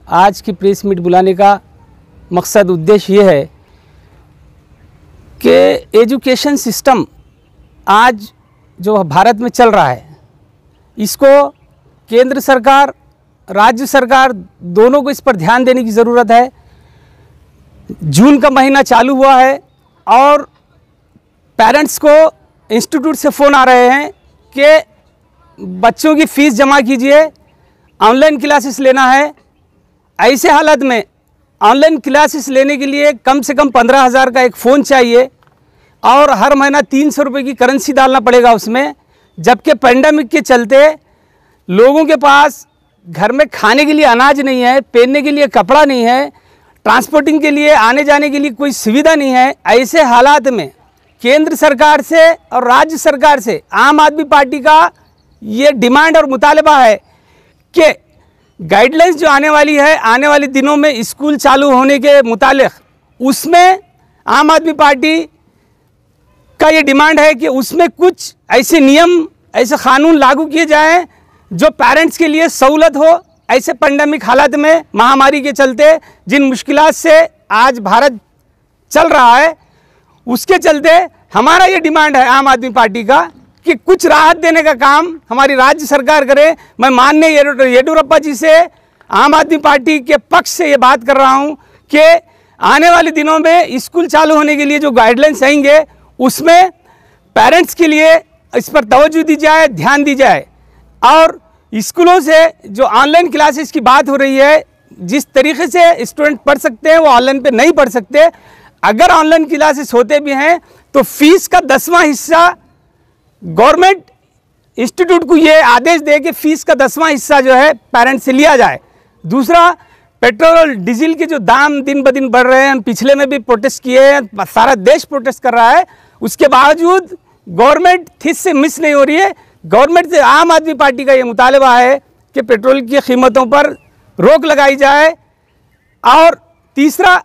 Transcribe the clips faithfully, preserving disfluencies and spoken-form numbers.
आज की press meet बुलाने का मकसद उद्देश्य ये है कि एजुकेशन सिस्टम आज जो भारत में चल रहा है, इसको केंद्र सरकार, राज्य सरकार दोनों को इस पर ध्यान देने की ज़रूरत है। जून का महीना चालू हुआ है और पेरेंट्स को इंस्टीट्यूट से फ़ोन आ रहे हैं कि बच्चों की फ़ीस जमा कीजिए, ऑनलाइन क्लासेस लेना है। ऐसे हालत में ऑनलाइन क्लासेस लेने के लिए कम से कम पंद्रह हज़ार का एक फ़ोन चाहिए और हर महीना तीन सौ रुपये की करेंसी डालना पड़ेगा उसमें, जबकि पेंडेमिक के चलते लोगों के पास घर में खाने के लिए अनाज नहीं है, पहनने के लिए कपड़ा नहीं है, ट्रांसपोर्टिंग के लिए आने जाने के लिए कोई सुविधा नहीं है। ऐसे हालात में केंद्र सरकार से और राज्य सरकार से आम आदमी पार्टी का ये डिमांड और मुतालबा है कि गाइडलाइंस जो आने वाली है, आने वाले दिनों में स्कूल चालू होने के मुतालिक, उसमें आम आदमी पार्टी का ये डिमांड है कि उसमें कुछ ऐसे नियम, ऐसे कानून लागू किए जाएं जो पेरेंट्स के लिए सहूलत हो। ऐसे पेंडेमिक हालात में, महामारी के चलते जिन मुश्किलात से आज भारत चल रहा है, उसके चलते हमारा ये डिमांड है आम आदमी पार्टी का कि कुछ राहत देने का काम हमारी राज्य सरकार करे। मैं माननीय येडियुरप्पा जी से, आम आदमी पार्टी के पक्ष से ये बात कर रहा हूँ कि आने वाले दिनों में स्कूल चालू होने के लिए जो गाइडलाइंस आएंगे उसमें पेरेंट्स के लिए इस पर तवज्जो दी जाए, ध्यान दी जाए। और स्कूलों से जो ऑनलाइन क्लासेस की बात हो रही है, जिस तरीके से स्टूडेंट पढ़ सकते हैं वो ऑनलाइन पे नहीं पढ़ सकते। अगर ऑनलाइन क्लासेस होते भी हैं तो फीस का दसवां हिस्सा गवर्नमेंट इंस्टीट्यूट को ये आदेश दे कि फीस का दसवां हिस्सा जो है पेरेंट्स से लिया जाए। दूसरा, पेट्रोल और डीजल के जो दाम दिन ब दिन बढ़ रहे हैं, पिछले में भी प्रोटेस्ट किए हैं, सारा देश प्रोटेस्ट कर रहा है, उसके बावजूद गवर्नमेंट थिस से मिस नहीं हो रही है। गवर्नमेंट से आम आदमी पार्टी का ये मुतालबा है कि पेट्रोल की कीमतों पर रोक लगाई जाए। और तीसरा,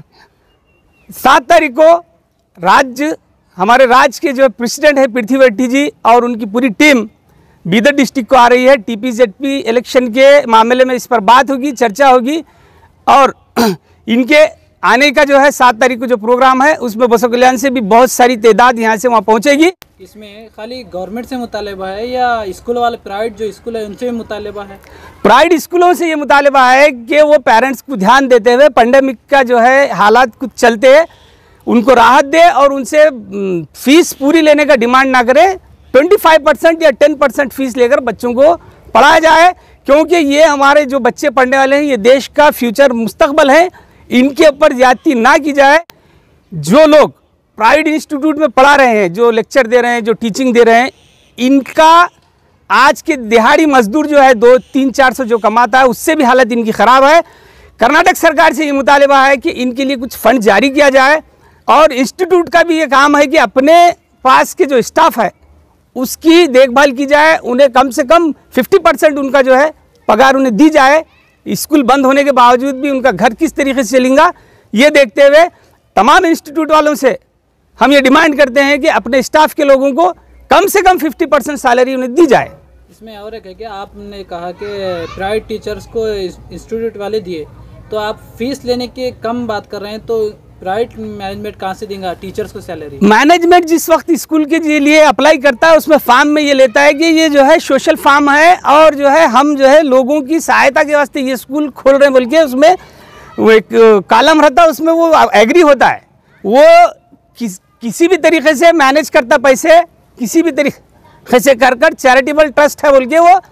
सात तारीख को राज्य हमारे राज्य के जो प्रेसिडेंट है पृथ्वी वट्टी जी और उनकी पूरी टीम बीदर डिस्ट्रिक्ट को आ रही है। टीपीजेडपी इलेक्शन के मामले में इस पर बात होगी, चर्चा होगी और इनके आने का जो है सात तारीख को जो प्रोग्राम है उसमें बसों कल्याण से भी बहुत सारी तादाद यहाँ से वहाँ पहुँचेगी। इसमें खाली गवर्नमेंट से मुतालबा है या स्कूल वाले प्राइवेट जो स्कूल है उनसे भी मुतालबा है? प्राइवेट स्कूलों से ये मुतालबा है कि वो पेरेंट्स को ध्यान देते हुए पेंडेमिक का जो है हालात कुछ चलते उनको राहत दे और उनसे फीस पूरी लेने का डिमांड ना करे। पच्चीस परसेंट या दस परसेंट फीस लेकर बच्चों को पढ़ाया जाए, क्योंकि ये हमारे जो बच्चे पढ़ने वाले हैं ये देश का फ्यूचर मुस्तकबल है, इनके ऊपर ज्यादती ना की जाए। जो लोग प्राइवेट इंस्टीट्यूट में पढ़ा रहे हैं, जो लेक्चर दे रहे हैं, जो टीचिंग दे रहे हैं, इनका आज के दिहाड़ी मजदूर जो है दो तीन चार सौ जो कमाता है उससे भी हालत इनकी ख़राब है। कर्नाटक सरकार से ये मुतालबा है कि इनके लिए कुछ फंड जारी किया जाए और इंस्टीट्यूट का भी ये काम है कि अपने पास के जो स्टाफ है उसकी देखभाल की जाए, उन्हें कम से कम पचास परसेंट उनका जो है पगार उन्हें दी जाए। स्कूल बंद होने के बावजूद भी उनका घर किस तरीके से चलेगा ये देखते हुए तमाम इंस्टीट्यूट वालों से हम ये डिमांड करते हैं कि अपने स्टाफ के लोगों को कम से कम पचास परसेंट सैलरी उन्हें दी जाए। इसमें और एक है कि आपने कहा कि प्राइवेट टीचर्स को इंस्टीट्यूट वाले दिए, तो आप फीस लेने की कम बात कर रहे हैं, तो प्राइवेट मैनेजमेंट कहाँ से देगा टीचर्स को सैलरी? मैनेजमेंट जिस वक्त स्कूल के लिए अप्लाई करता है उसमें फॉर्म में ये लेता है कि ये जो है सोशल फॉर्म है और जो है हम जो है लोगों की सहायता के वास्ते ये स्कूल खोल रहे हैं बोल के उसमें वो एक कॉलम रहता है, उसमें वो एग्री होता है। वो किस, किसी भी तरीके से मैनेज करता पैसे, किसी भी तरीके से कर कर चैरिटेबल ट्रस्ट है बोल के वो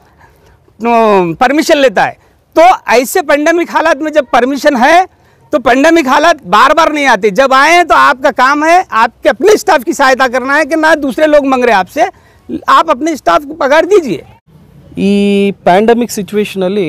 परमिशन लेता है। तो ऐसे पेंडेमिक हालात में जब परमिशन है तो पेंडेमिक हालात बार बार नहीं आते, जब आए हैं तो आपका काम है आपके अपने स्टाफ की सहायता करना है कि ना दूसरे लोग मांग रहे हैं आपसे, आप अपने स्टाफ को पगार दीजिए। ಈ ಪ್ಯಾಂಡಮಿಕ್ ಸಿಚುವೇಷನಲ್ಲಿ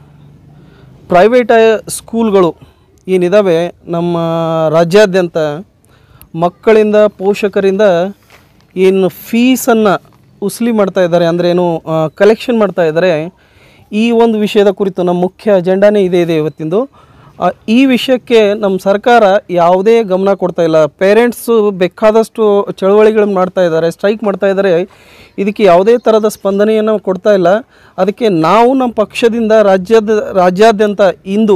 ಪ್ರೈವೇಟ್ ಸ್ಕೂಲ್ಗಳು ಏನಿದ್ದಾವೆ ನಮ್ಮ ರಾಜ್ಯಾದ್ಯಂತ ಮಕ್ಕಳಿಂದ ಪೋಷಕರಿಂದ ಏನು ಫೀಸನ್ನು ಉಸ್ಲಿ ಮಾಡ್ತಾ ಇದ್ದಾರೆ ಅಂದರೆ ಏನು ಕಲೆಕ್ಷನ್ ಮಾಡ್ತಾ ಇದ್ದಾರೆ, ಈ ಒಂದು ವಿಷಯದ ಕುರಿತು ನಮ್ಮ ಮುಖ್ಯ ಅಜೆಂಡಾನೇ ಇದೇ ಇದೆ ಇವತ್ತಿಂದು। ಆ, ಈ ವಿಷಯಕ್ಕೆ ನಮ್ಮ ಸರ್ಕಾರ ಯಾವುದೇ ಗಮನ ಕೊಡ್ತಾ ಇಲ್ಲ. ಪೇರೆಂಟ್ಸು ಬೇಕಾದಷ್ಟು ಚಳವಳಿಗಳನ್ನು ಮಾಡ್ತಾ ಇದ್ದಾರೆ, ಸ್ಟ್ರೈಕ್ ಮಾಡ್ತಾ ಇದ್ದಾರೆ. ಇದಕ್ಕೆ ಯಾವುದೇ ಥರದ ಸ್ಪಂದನೆಯನ್ನು ಕೊಡ್ತಾ ಇಲ್ಲ. ಅದಕ್ಕೆ ನಾವು ನಮ್ಮ ಪಕ್ಷದಿಂದ ರಾಜ್ಯದ ರಾಜ್ಯಾದ್ಯಂತ ಇಂದು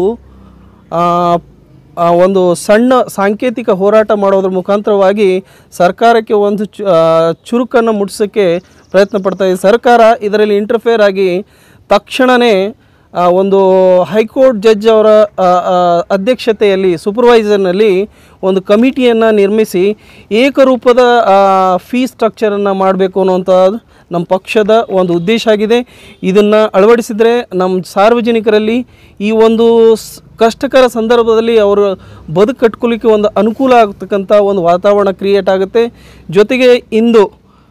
ಒಂದು ಸಣ್ಣ ಸಾಂಕೇತಿಕ ಹೋರಾಟ ಮಾಡೋದ್ರ ಮುಖಾಂತರವಾಗಿ ಸರ್ಕಾರಕ್ಕೆ ಒಂದು ಚುರುಕನ್ನು ಮುಟ್ಟಿಸೋಕ್ಕೆ ಪ್ರಯತ್ನ ಪಡ್ತಾ ಇದೆ. ಸರ್ಕಾರ ಇದರಲ್ಲಿ ಇಂಟರ್ಫೇರ್ ಆಗಿ ತಕ್ಷಣವೇ ಒಂದು ಹೈಕೋರ್ಟ್ ಜಡ್ಜ್ ಅವರ ಅಧ್ಯಕ್ಷತೆಯಲ್ಲಿ ಸೂಪರ್ವೈಸರ್ನಲ್ಲಿ ಒಂದು ಕಮಿಟಿಯನ್ನು ನಿರ್ಮಿಸಿ ಏಕರೂಪದ ಫೀ ಸ್ಟ್ರಕ್ಚರನ್ನು ಮಾಡಬೇಕು ಅನ್ನುವಂಥದ್ದು ನಮ್ಮ ಪಕ್ಷದ ಒಂದು ಉದ್ದೇಶ ಆಗಿದೆ. ಇದನ್ನು ಅಳವಡಿಸಿದರೆ ನಮ್ಮ ಸಾರ್ವಜನಿಕರಲ್ಲಿ ಈ ಒಂದು ಕಷ್ಟಕರ ಸಂದರ್ಭದಲ್ಲಿ ಅವರು ಬದುಕು ಕಟ್ಕೊಳ್ಳಿಕ್ಕೆ ಒಂದು ಅನುಕೂಲ ಆಗ್ತಕ್ಕಂಥ ಒಂದು ವಾತಾವರಣ ಕ್ರಿಯೇಟ್ ಆಗುತ್ತೆ. ಜೊತೆಗೆ ಇಂದು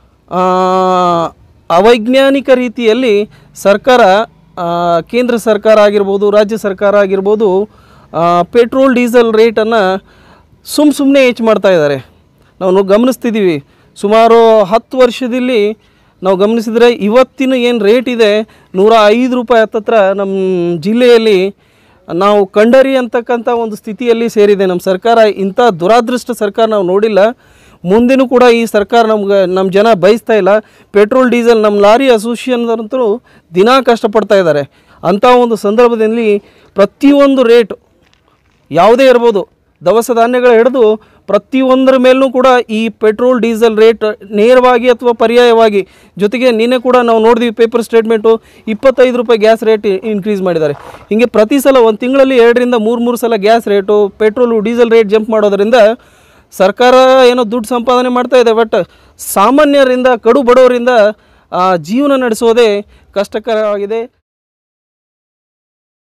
ಅವೈಜ್ಞಾನಿಕ ರೀತಿಯಲ್ಲಿ ಸರ್ಕಾರ, ಕೇಂದ್ರ ಸರ್ಕಾರ ಆಗಿರ್ಬೋದು, ರಾಜ್ಯ ಸರ್ಕಾರ ಆಗಿರ್ಬೋದು, ಪೆಟ್ರೋಲ್ ಡೀಸೆಲ್ ರೇಟನ್ನು ಸುಮ್ಮ ಸುಮ್ಮನೆ ಹೆಚ್ಚು ಮಾಡ್ತಾ ಇದ್ದಾರೆ. ನಾವು ಗಮನಿಸ್ತಿದ್ದೀವಿ. ಸುಮಾರು ಹತ್ತು ವರ್ಷದಲ್ಲಿ ನಾವು ಗಮನಿಸಿದರೆ ಇವತ್ತಿನ ಏನು ರೇಟ್ ಇದೆ ನೂರ ಐದು ರೂಪಾಯಿ ಹತ್ತತ್ರ ನಮ್ಮ ಜಿಲ್ಲೆಯಲ್ಲಿ ನಾವು ಕಂಡರಿ ಅಂತಕ್ಕಂಥ ಒಂದು ಸ್ಥಿತಿಯಲ್ಲಿ ಸೇರಿದೆ ನಮ್ಮ ಸರ್ಕಾರ. ಇಂಥ ದುರಾದೃಷ್ಟ ಸರ್ಕಾರ ನಾವು ನೋಡಿಲ್ಲ. ಮುಂದಿನೂ ಕೂಡ ಈ ಸರ್ಕಾರ ನಮ್ಗೆ ನಮ್ಮ ಜನ ಬಯಸ್ತಾ ಇಲ್ಲ. ಪೆಟ್ರೋಲ್ ಡೀಸೆಲ್ ನಮ್ಮ ಲಾರಿ ಅಸೋಸಿಯೇಷನ್ದಂತೂ ದಿನಾ ಕಷ್ಟಪಡ್ತಾ ಇದ್ದಾರೆ. ಅಂಥ ಒಂದು ಸಂದರ್ಭದಲ್ಲಿ ಪ್ರತಿಯೊಂದು ರೇಟ್ ಯಾವುದೇ ಇರ್ಬೋದು, ದವಸ ಧಾನ್ಯಗಳು ಹಿಡಿದು ಪ್ರತಿಯೊಂದರ ಮೇಲೂ ಕೂಡ ಈ ಪೆಟ್ರೋಲ್ ಡೀಸೆಲ್ ರೇಟ್ ನೇರವಾಗಿ ಅಥವಾ ಪರ್ಯಾಯವಾಗಿ, ಜೊತೆಗೆ ನಿನ್ನೆ ಕೂಡ ನಾವು ನೋಡಿದ್ವಿ ಪೇಪರ್ ಸ್ಟೇಟ್ಮೆಂಟು ಇಪ್ಪತ್ತೈದು ರೂಪಾಯಿ ಗ್ಯಾಸ್ ರೇಟ್ ಇನ್ಕ್ರೀಸ್ ಮಾಡಿದ್ದಾರೆ. ಹೀಗೆ ಪ್ರತಿ ಸಲ ಒಂದು ತಿಂಗಳಲ್ಲಿ ಎರಡರಿಂದ ಮೂರು ಮೂರು ಸಲ gas rate, petrol, diesel rate jump ಮಾಡೋದರಿಂದ ಸರ್ಕಾರ ಏನೋ ದುಡ್ಡು ಸಂಪಾದನೆ ಮಾಡ್ತಾ ಇದೆ, ಬಟ್ ಸಾಮಾನ್ಯರಿಂದ, ಕಡು ಬಡವರಿಂದ ಜೀವನ ನಡೆಸೋದೇ ಕಷ್ಟಕರವಾಗಿದೆ.